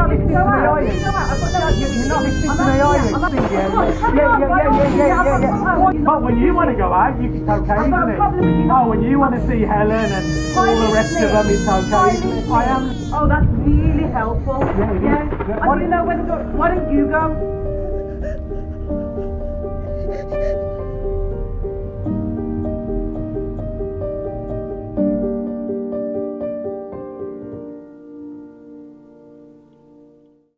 not listening to me, are you? You're not listening to me, are you? Yeah. But when you want to go out, it's okay, isn't it? Oh, when you want to see Helen and all the rest of them, it's okay, isn't it? I am. Oh, that's really helpful. Yeah. And you know, why don't you go?